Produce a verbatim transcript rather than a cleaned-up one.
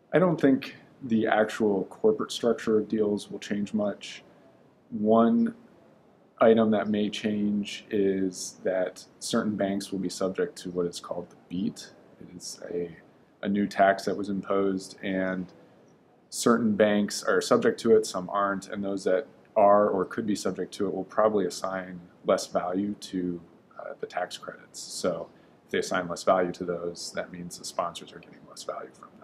I don't think the actual corporate structure of deals will change much. One item that may change is that certain banks will be subject to what is called the BEAT. It is a, a new tax that was imposed, and certain banks are subject to it, some aren't, and those that are or could be subject to it will probably assign less value to uh, the tax credits. So if they assign less value to those, that means the sponsors are getting less value from them.